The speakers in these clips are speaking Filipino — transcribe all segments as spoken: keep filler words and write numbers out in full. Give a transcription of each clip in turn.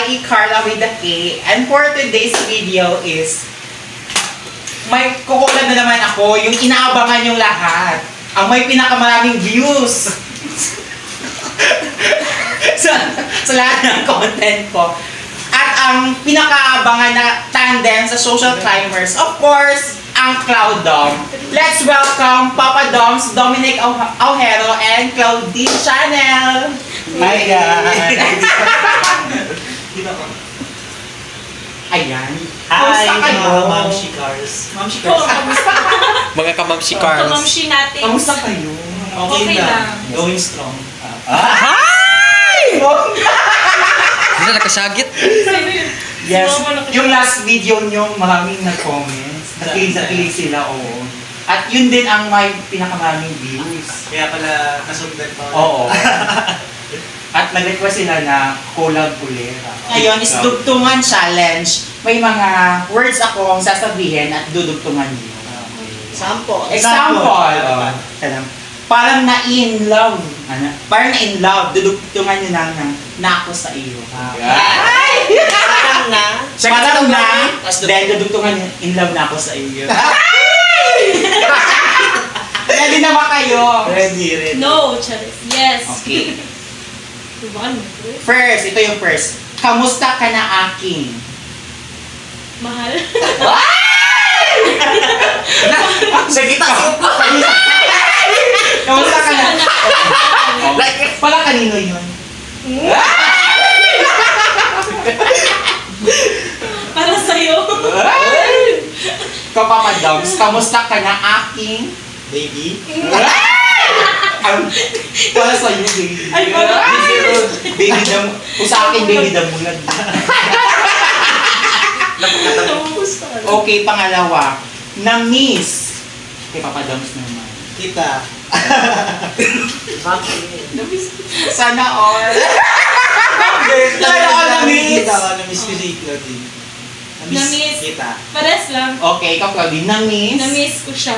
E. Carla with the K. And for today's video is may kukulan na naman ako yung inaabangan yung lahat. Ang may pinakamaraming views sa, sa lahat ng content ko. At ang pinakaabangan na tandem sa social climbers, of course, ang Cloud Dom. Let's welcome Papa Doms, Dominic Aujero, and Claudine Chanel. Hi guys! Ayan. Hi, Kamusta kayo? mga Mamshi Cars. Mamshi Cars. Mga kamamshi cars. Kamamshi natin. Kamusta kayo? Okay, Okay lang. lang. Going strong. Hi! Hindi nakasagit. Yes, yung last video nyo, maraming nag-comments. Nakilig sa kilig sila, oo. At yun din ang may pinakamaraming views. Kaya pala nasundan pa. Oo. At nag-request sila na collab ulit. Ngayon is Dugtungan Challenge. May mga words akong sasabihin at dudugtungan niyo. Sample. Example. Oh, parang na-in love. Ano? Parang na-in love. Dudugtungan niyo na ng na ako sa iyo. Ay! Parang na. Parang na. Then dudugtungan niyo, in love na ako sa iyo. Ready na ba kayo? Ready, ready. No, Charis. Yes. Okay. Diba? First, ito yung first. Kamusta ka na aking? Mahal. Sige, tayo pa. Kamusta ka na? Like, pala kanino yun? Para sa'yo. Kapapa Dogs, kamusta ka na aking? Baby. Um, para sa'yo, baby. Ay, para. Baby dam. Kung sa akin, baby damulag. Okay, pangalawa. Na-miss. Kay Papa Dogs naman. Kita. Sana all. Sana all na-miss. Kita ka, na-miss ko si Claudine. Na-miss. Kita. Pares lang. Okay, ikaw Claudine, na-miss. Na-miss ko siya.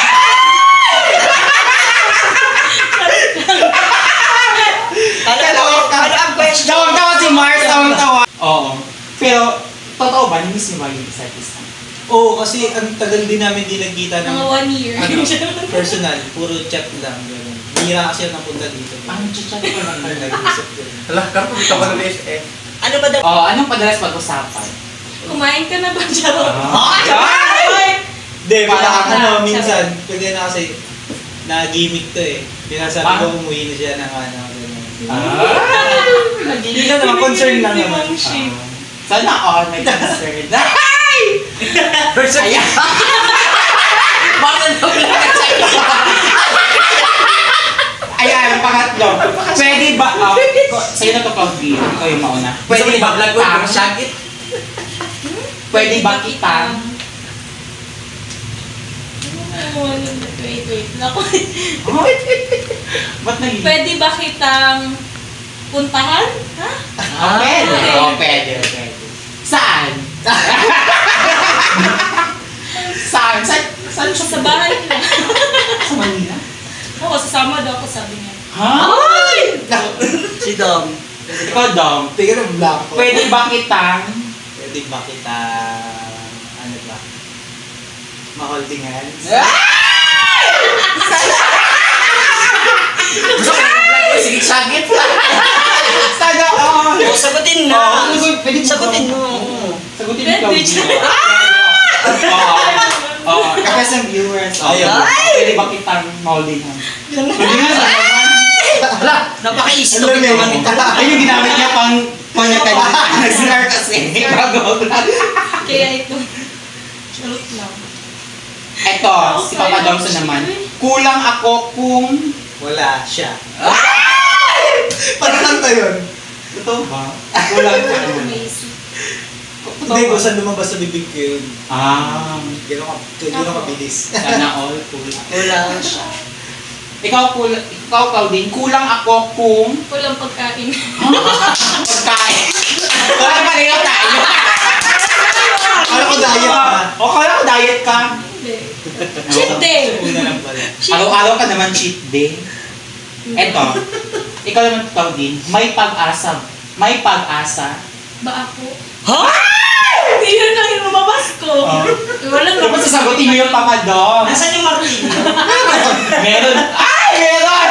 Ano ang question? Tawag-tawa si Mars, tawag-tawa. Oo. Pero, totoo ba, na-miss niyo ba yung isa't isa? Oo, kasi ang tagal din namin di nagkita ng Mga one year. ano, personal. Puro chat lang. Ganun. Bihira kasi ang napunta dito. Ang chat ko lang. Nag-usap ko. Hala, karap mo ka ng S F. Ano ba daw? Oo, anong padalas pag-usapan? Kumain ka na ba, Charot? Ay! Hindi, Parang parang ano, ano, minsan, pwede na kasi, na-gimmick to eh. Pinasabi Ah? ko umuwi na siya ng ano, gano'n. Ah! Hindi na naman, concern lang naman. Mamshi. Sana all may concern. Ay! Ayan. Bakit na wala ka sa iyo? Ayan, pangatlo. Pwede ba, uh, sa'yo na to, Claudine. Ikaw yung mauna. Pwede ba kita? Pwede ba kita? Wait, wait. Naku. Ba't naging? Pwede ba kitang puntahan? Ha? Oh, pwede. Oh, pwede, pwede. Saan? Saan? Saan? Saan siya? Sa bahay nila. Sa Manila? Oo, sasama daw ako, sabi niya. Ha? Si Dom. Ikaw, Dom. Tingnan ang black ko. Pwede ba kitang Pwede ba kita, ano ba? Ma-holding hands? Gusto ko na sige, sagit lang. Sana all. Oh, sagutin na. Oo, pwede Sagutin mo. Sagutin Pwede, ikaw. Charot. Oo. Oo. Kasi sa viewers. Ayaw. Pwede ba kitang holding hands? Holding hands naman. Hala, napaka-easy to Alam mo, naman ito. Ay, yung ginamit niya pang pangyakanina. Nag-scar kasi. Bago. Kaya ito. Charot lang. Eto, si Papa Domson naman. Kulang ako kung... Wala siya. Parang kanta yun. Totoo ba? Kulang ako kung... Amazing. Hindi, kung saan lumabas sa bibig ko yun. Ah, Gano'n ka, gano'n kabilis. sana all cool. Wala siya. Ikaw, kul ikaw, Claudine, kulang ako kung... Walang pagkain. Pagkain. Wala pa rin tayo. Kala ko diet ka. O, kala ko diet ka. Hindi. Cheat day. Una lang pala. Araw-araw ka naman cheat day. Eto, ikaw naman, Claudine, may pag-asa. May pag-asa Ba ako? Ha? Hindi yun lang yung lumabas ko. Oh. Wala Dapat naman. sasagutin mo yung Papa Dom. Nasaan yung martilyo? Meron. Ay, meron!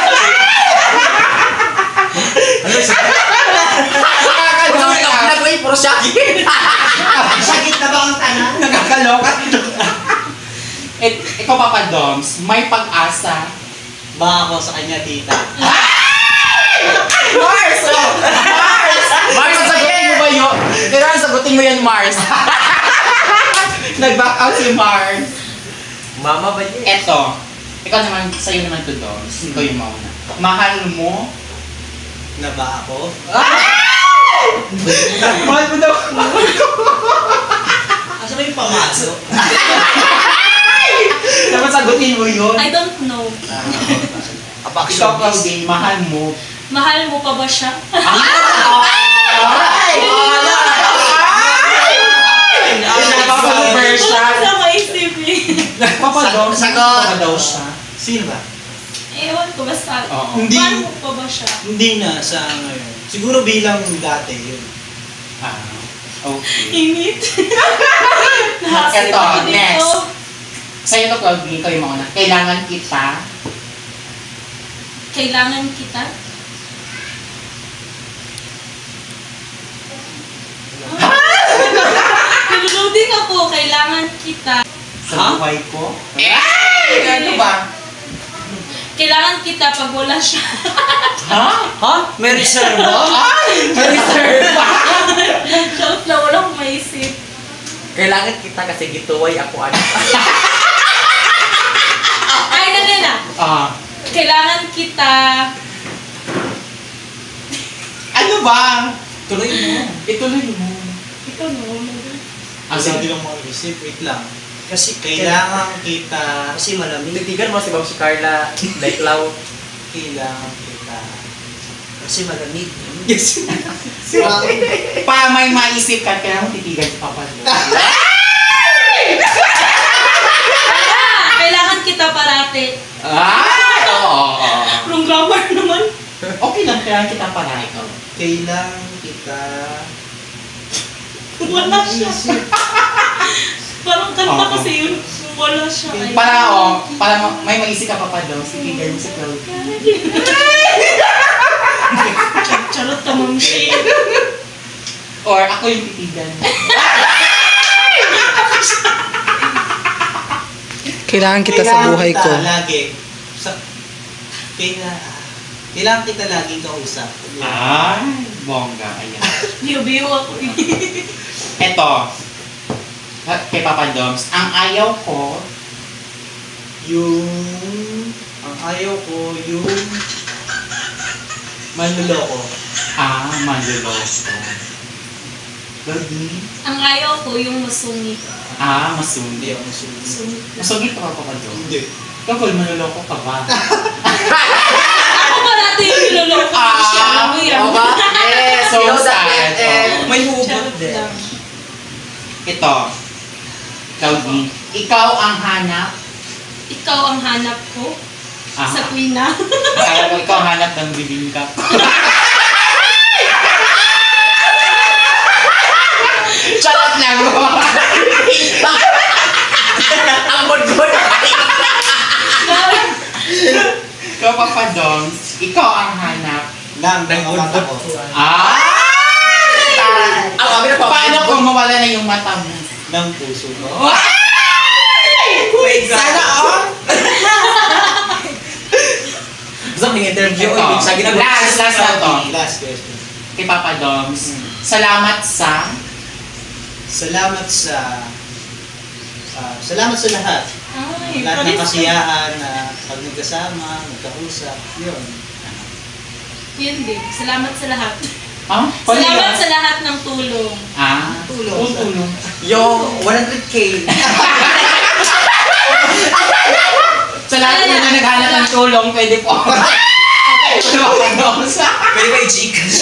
Ano sa... Nakakaloka. Ano sa pinag-uwi? Puro shaggy. Sakit na ba ang tanan? Nakakaloka. Et, ikaw, Papa Doms, may pag-asa. Ba ako sa kanya, tita? Mars! Oh! Mars! Mars, sagutin mo ba yun? Kailangan sagutin mo yan, Mars. Nag-back out si Mars. Mama ba yun? Eto, ikaw naman, sa'yo naman to, Doms. Ikaw yung mauna. Mahal mo? Na ba ako? Mahal mo daw. Asa ba yung pamaso? Dapat sagutin mo yun. I don't know. Ikaw, Claudine, mahal mo. Mahal mo pa ba siya? Ay! Napapag-version. Wala sa maisip eh. Papa Dom, Sagot. pa daw siya. Sino ba? Ewan ko basta. Oo. Hindi. Mahal mo pa ba siya? Hindi na sa ngayon. Siguro bilang dati yun. Ah, okay. Init. Eto, Nakakita next. dito. Sa'yo to, Claudine, ikaw yung mauna. Kailangan kita. Kailangan kita? Niluluding ako. Kailangan kita. Sa Ha? buhay ko. Ay! Ano ba? Kailangan kita pag wala siya. Ha? Ha? May reserve ba? Ay! May reserve pa. Shout lang, wala akong maisip. Kailangan kita kasi gituway ako ano. Ay, na na na. Ah, Kailangan kita. ano ba? Tuloy mo. Ituloy mo. Ikaw no. Ang Kasi sige. hindi lang mo isip. Wait lang. Kasi kailangan kita... Kasi malamig. Titigan mo si Ma'am si Carla. Daiklaw. Kailangan kita... Kasi malamig. Yes. Pa may maisip ka, kailangan mo titigan si Papa Dom. Ah, kailangan kita parati. Ay! Oo, oo, oo. Wrong grammar naman. Okay lang, kailangan kita para ikaw. Kailangan kita... Wala siya. Parang kanta Oo. kasi yun. Wala siya. Ay, Para, oh, para ma- may maisip ka, Papa Dom, titigan mo si Claudine. Charot ka, Ma'am Shay. Or ako yung titigan. Kailangan kita sa buhay ko. Kailangan kita lagi. Sa... Kailangan... Kailangan kita laging kausap. Ay, bongga. Ayan. Biyo-biyo ako eh. Eto, kay Papa Doms, ang ayaw ko, Yung... Ang ayaw ko, yung... Manluloko. ah, manluloko. Claudine? Ang ayaw ko yung masungit. Ah, Hindi masundi. ako masulit. Masungit lang. Masugit ka pa, Papa Doms? Hindi. Kapag manluloko ka ba? Ako parati yung niloloko ko siya. Alam mo yan. Oo ba? Yes. So You know that, sad. eh, Oo. may hubot Charot din. lang. Ito, Claudine, ikaw ang hanap. Ikaw ang hanap ko Ah, sa Quina. Kaya ko ikaw ang hanap ng bibingka. Charot lang mo. Ang bod-bod. Ikaw, Papa Doms, ikaw ang hanap. Nang mga mata ko. Ah! Ang kami na Paano kung mawala na yung mata mo? Ng puso ko. Wait, Sana all! Gusto mo interview Ito. o ibig sa ginagawa? Last, last na to. Last question. Kay Papa Doms, Hmm. salamat sa... Salamat sa... ah, salamat sa lahat. Ay, Lahat ng palis- kasiyahan na pag nagkasama, nagkausap, yun. Yun din. Salamat sa lahat. Ah? Paano Salamat yun? sa lahat ng tulong. Ah? Tulong. Oh, tulong. Yung one hundred K. Sa lahat Ayan. na naghanap ng tulong, pwede po. Okay, Papa Doms. Pwede ba i-Gcash?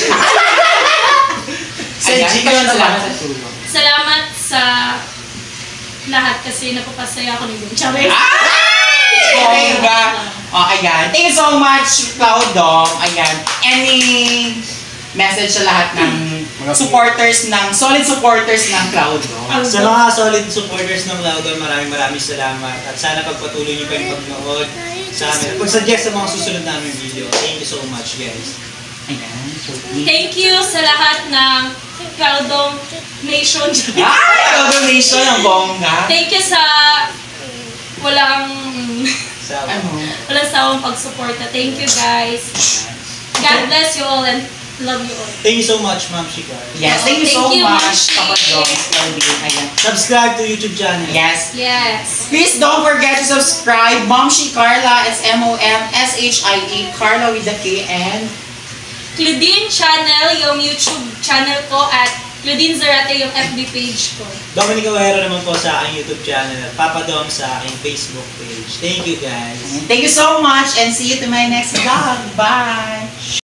Sa Ayan, Gcash yun, naman. salamat sa tulong. Salamat sa lahat kasi napapasaya ako ni Bong Chavez. Okay ba? Oh, ayan. Thank you so much, Claudong. Ayan. Any message sa lahat ng supporters ng, solid supporters ng Cloudom. Sa mga solid supporters ng Laudo, maraming maraming salamat. At sana pagpatuloy niyo pa yung pagnood sa amin. At pag-suggest sa mga susunod namin video. Thank you so much, guys. Ayan. Thank you sa lahat ng Cloudom Nation. Ay! Cloudonation ang bongga. Thank you sa walang Sa Ano? walang sawang pagsuporta. Thank you guys. God bless you all and love you all. Thank you so much, Ma'am Shikar. Yes, thank you so Thank you, much, Mashi. Papa Doms, Claudine. Ayan. Subscribe to YouTube channel. Yes. Yes. Please don't forget to subscribe. Mom Shi Carla, it's M O M S H I E, Carla with the K, and Claudine Channel, yung YouTube channel ko, at Claudine Zarate, yung F B page ko. Dominic Awero naman po sa aking YouTube channel at Papa Dom sa aking Facebook page. Thank you, guys. thank you so much and see you to my next vlog. Bye!